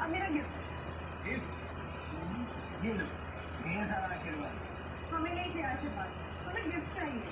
अब मेरा गिफ्ट ये लो, ढेर सारा आशीर्वाद। हमें नहीं चाहिए आशीर्वाद, हमें गिफ्ट चाहिए।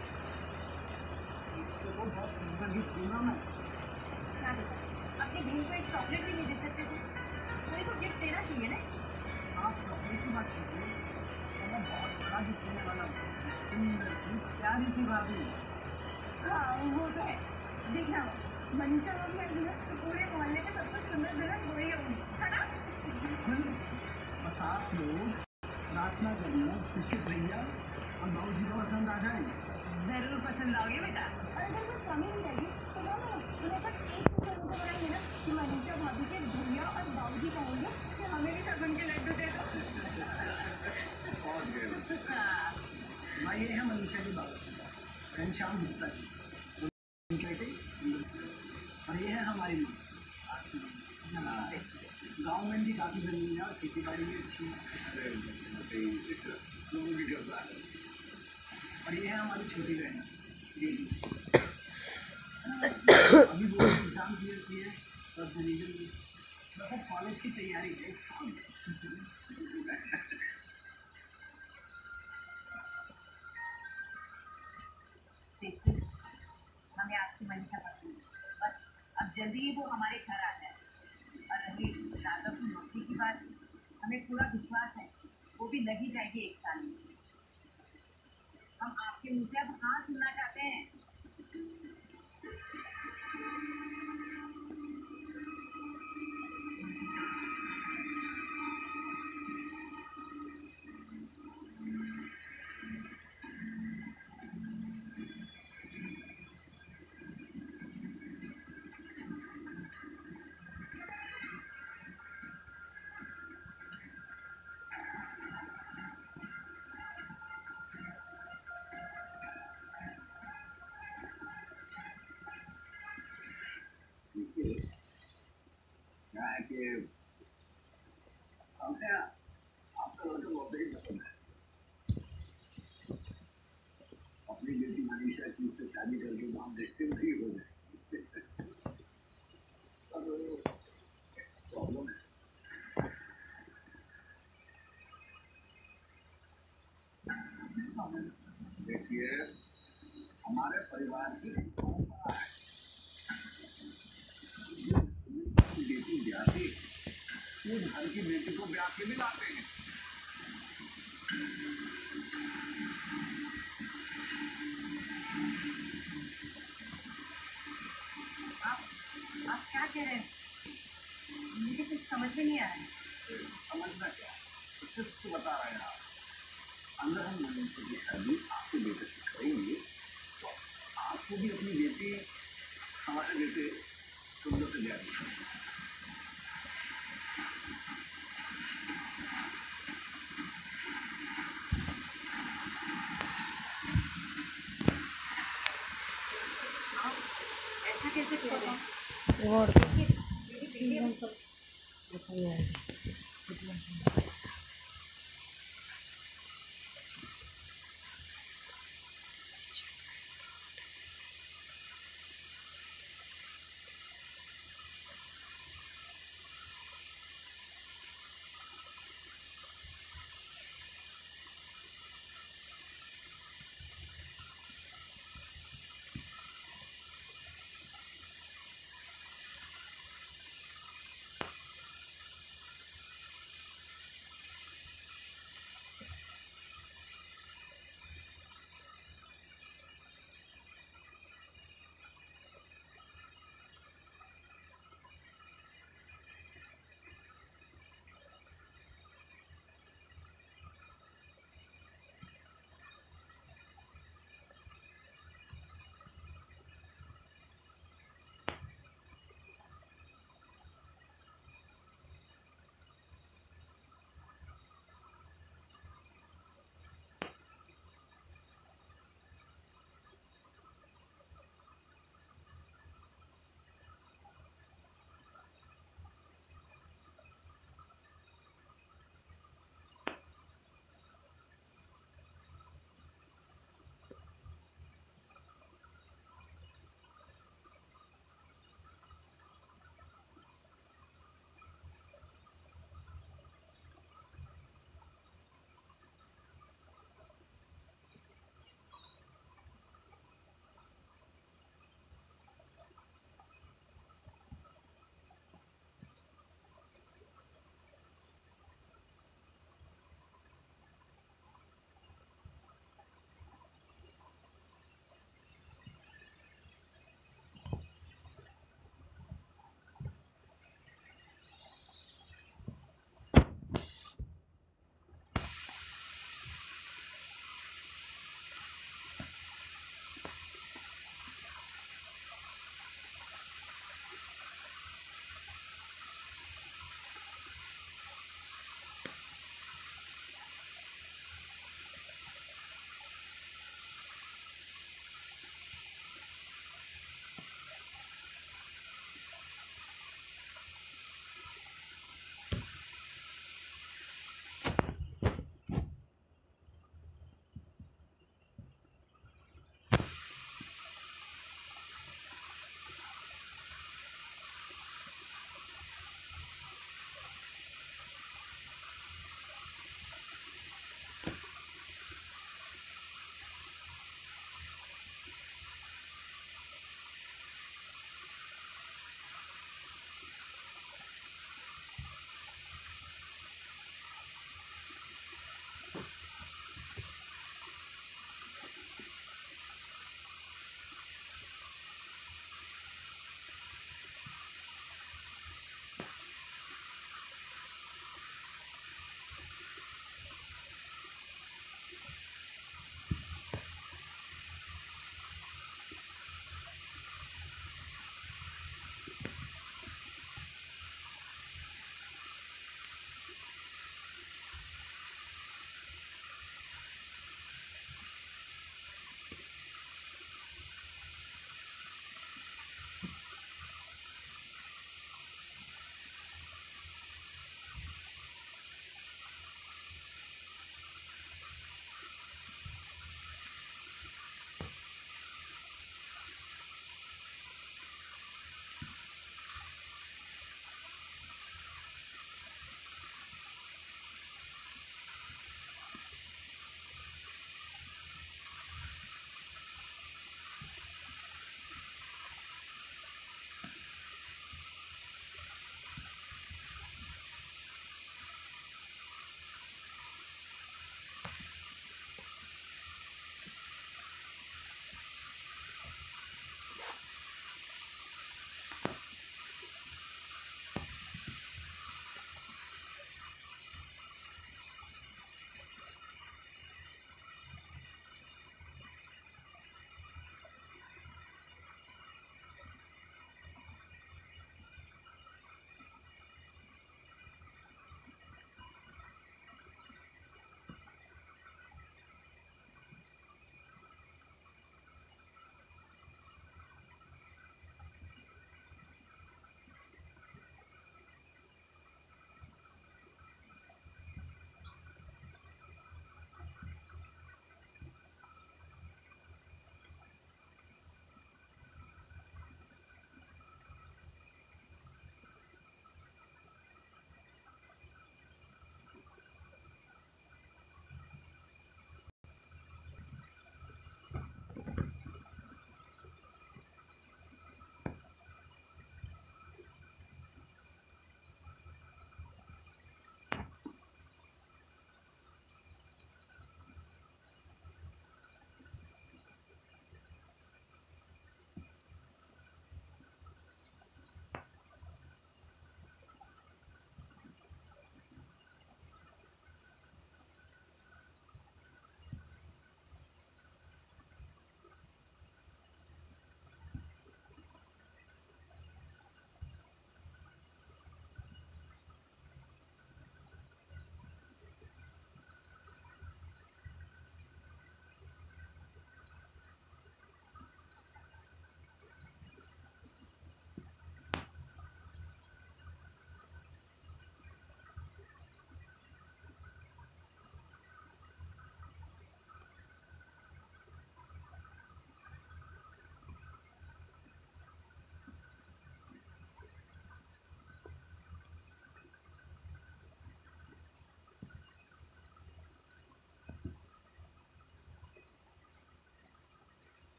तो बहुत सुंदर गिफ्ट दूंगा मैं। क्या देखा, अपनी बहन को एक चॉकलेट भी नहीं दे सकते थे? कोई को गिफ्ट देना चाहिए ना। आप चॉकलेट की बात कीजिए, तो मैं बहुत बड़ा गिफ्ट देने वाला हूँ। सुंदर सी प्यारी सी भाभी। हाँ वो तो है, देखना मनीषा होगी और दिनेश तो पूरे मोहल्ले में सबसे सुंदर दुल्हन वही होगी, है ना? बिल्कुल। बस आप लोग प्रार्थना करना कि भैया और बाबू जी को पसंद आ जाए। जरूर पसंद आओगे बेटा। अगर कोई कमी नहीं रहेगी तो तुम्हें बस एक चीज बनाएंगे ना कि मनीषा भाभी के भैया और बाबू जी कहेंगे कि हमें भी शगुन के लड्डू दे दो। ये है मनीषा की बात, घनश्याम गुप्ता जी, और ये है हमारी माँ। गाँव में भी काफ़ी जमीन है और खेती बाड़ी भी अच्छी है। लोगों की करता है। और ये है हमारी छोटी बहन अभी वो एग्जाम क्लियर किए बस डिवीजन की, बस अब कॉलेज की तैयारी है इस काम में। हमें आपकी मनीषा पसंद है, बस अब जल्दी ही वो हमारे घर आ जाए। और रही राघव की नौकरी की बात, हमें पूरा विश्वास है वो भी लगी जाएगी 1 साल में। हम आपके मुँह से अब हाँ सुनना चाहते हैं। क्या है कि हमें आपका लड़का बहुत ही पसंद है। अपनी बेटी मनीषा की इससे शादी करके हम निश्चिंत ही हो गए। प्रॉब्लम है, देखिए हमारे परिवार की परंपरा है, बेटी ब्याहती वो घर की बेटी को ब्याह के भी लाते हैं। आप क्या कह रहे हैं? मुझे कुछ समझ में नहीं आ रहा है। समझना क्या, सच बता रहे हैं आप। अगर हम मनीषा की शादी आपके बेटे से करेंगे तो आपको भी अपनी बेटी हमारे बेटे सुंदर से ब्याह देंगे। ऐसा कैसे कह रहे हैं?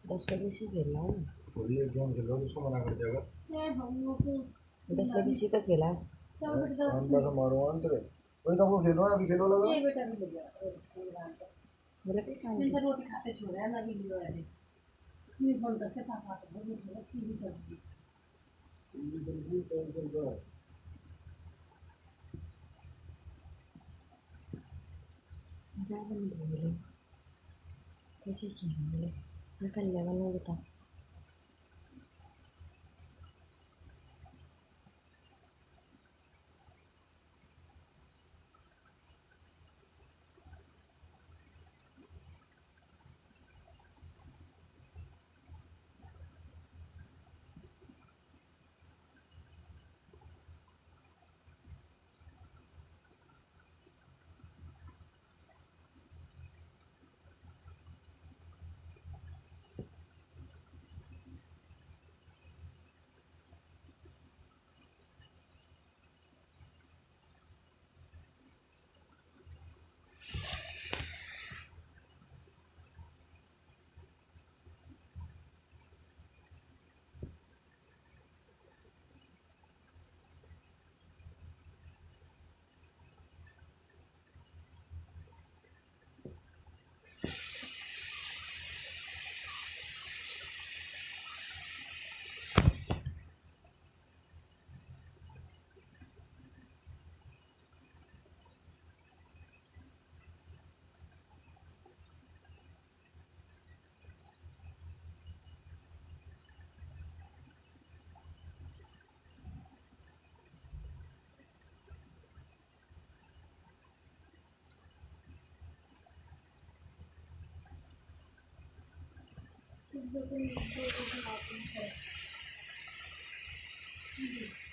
10 बजे से खेलना है। थोड़ी एक गेम खेलो तो उसको मना कर देगा। 10 बजे से तो खेला है। बस मारो अंतर वही तो आपको खेल रहा है अभी खेलो लगा बोला कि शाम मैं को तो रोटी खाते छोड़ा है मैं भी लियो है मैं फोन करके पापा को बोल रहा टीवी चल रही टीवी चल रही है टाइम चल रहा है। ज़्यादा नहीं बोले तो से खेलने बोले मैं कल लेवल में बता। है